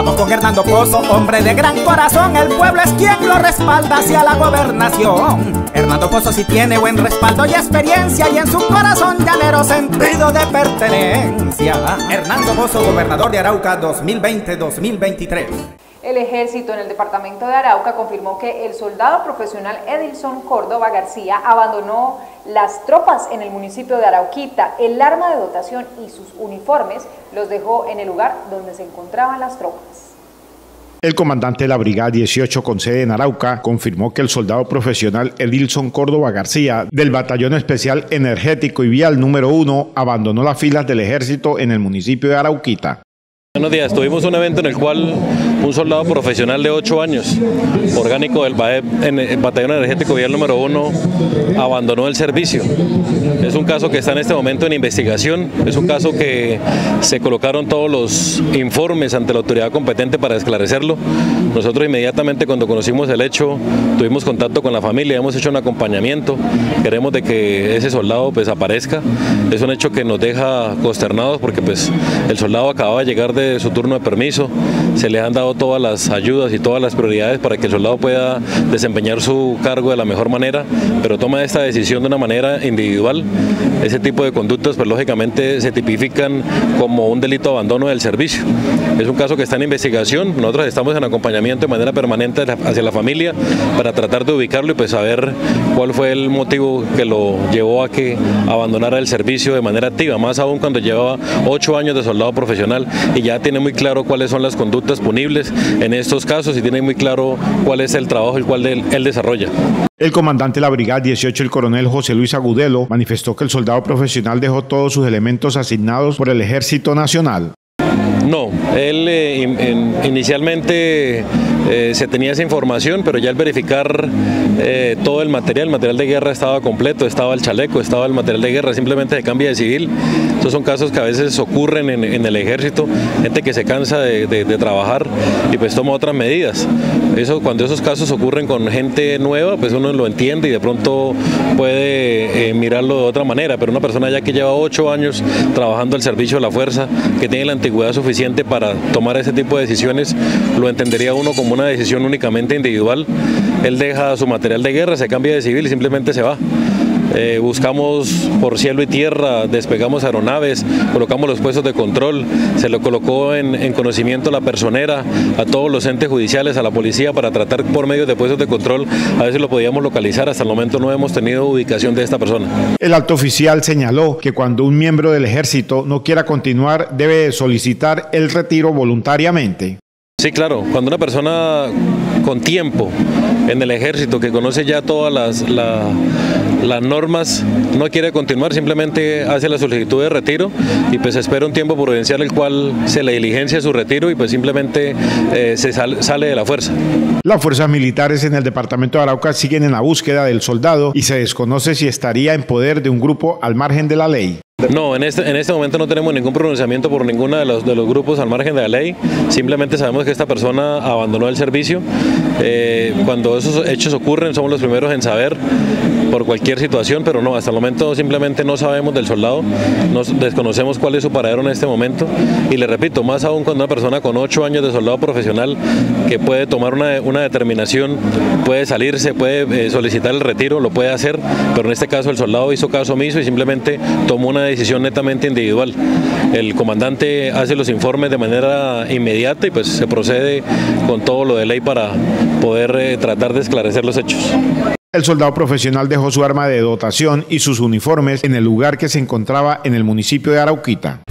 Vamos con Hernando Pozo, hombre de gran corazón, el pueblo es quien lo respalda hacia la gobernación. Hernando Pozo sí tiene buen respaldo y experiencia, y en su corazón llanero sentido de pertenencia. Hernando Pozo, gobernador de Arauca 2020-2023. El ejército en el departamento de Arauca confirmó que el soldado profesional Edilson Córdoba García abandonó las tropas en el municipio de Arauquita. El arma de dotación y sus uniformes los dejó en el lugar donde se encontraban las tropas. El comandante de la Brigada 18 con sede en Arauca confirmó que el soldado profesional Edilson Córdoba García del Batallón Especial Energético y Vial número 1 abandonó las filas del ejército en el municipio de Arauquita. Buenos días, tuvimos un evento en el cual un soldado profesional de 8 años, orgánico del BAEP, en el Batallón Energético Vial número 1, abandonó el servicio. Es un caso que está en este momento en investigación, es un caso que se colocaron todos los informes ante la autoridad competente para esclarecerlo. Nosotros inmediatamente cuando conocimos el hecho tuvimos contacto con la familia, hemos hecho un acompañamiento, queremos de que ese soldado pues aparezca. Es un hecho que nos deja consternados porque pues el soldado acababa de llegar de su turno de permiso, se le han dado todas las ayudas y todas las prioridades para que el soldado pueda desempeñar su cargo de la mejor manera, pero toma esta decisión de una manera individual. Ese tipo de conductas pues lógicamente se tipifican como un delito de abandono del servicio. Es un caso que está en investigación, nosotros estamos en acompañamiento de manera permanente hacia la familia para tratar de ubicarlo y pues saber cuál fue el motivo que lo llevó a que abandonara el servicio de manera activa, más aún cuando llevaba 8 años de soldado profesional y ya tiene muy claro cuáles son las conductas punibles en estos casos y tiene muy claro cuál es el trabajo el cual él desarrolla. El comandante de la Brigada 18, el coronel José Luis Agudelo, manifestó que el soldado profesional dejó todos sus elementos asignados por el Ejército Nacional. No, él inicialmente se tenía esa información, pero ya al verificar todo el material de guerra estaba completo, estaba el chaleco, estaba el material de guerra, simplemente se cambia de civil. Estos son casos que a veces ocurren en el ejército, gente que se cansa de trabajar y pues toma otras medidas. Cuando esos casos ocurren con gente nueva, pues uno lo entiende y de pronto puede mirarlo de otra manera, pero una persona ya que lleva 8 años trabajando al servicio de la fuerza, que tiene la antigüedad suficiente para tomar ese tipo de decisiones, lo entendería uno como una decisión únicamente individual. Él deja su material de guerra, se cambia de civil y simplemente se va. Buscamos por cielo y tierra, despegamos aeronaves, colocamos los puestos de control, se lo colocó en conocimiento a la personera, a todos los entes judiciales, a la policía para tratar por medio de puestos de control, a ver si lo podíamos localizar. Hasta el momento no hemos tenido ubicación de esta persona. El alto oficial señaló que cuando un miembro del ejército no quiera continuar debe solicitar el retiro voluntariamente. Sí, claro, cuando una persona con tiempo en el ejército que conoce ya todas las normas no quiere continuar, simplemente hace la solicitud de retiro y pues espera un tiempo prudencial el cual se le diligencia su retiro y pues simplemente sale de la fuerza. Las fuerzas militares en el departamento de Arauca siguen en la búsqueda del soldado y se desconoce si estaría en poder de un grupo al margen de la ley. No, en este momento no tenemos ningún pronunciamiento por ninguno de los grupos al margen de la ley, simplemente sabemos que esta persona abandonó el servicio. Cuando esos hechos ocurren somos los primeros en saber por cualquier situación, pero no, hasta el momento simplemente no sabemos del soldado, desconocemos cuál es su paradero en este momento y le repito, más aún cuando una persona con 8 años de soldado profesional que puede tomar una determinación, puede salirse, puede solicitar el retiro, lo puede hacer, pero en este caso el soldado hizo caso omiso y simplemente tomó una decisión netamente individual. El comandante hace los informes de manera inmediata y pues se procede con todo lo de ley para poder tratar de esclarecer los hechos. El soldado profesional dejó su arma de dotación y sus uniformes en el lugar que se encontraba en el municipio de Arauquita.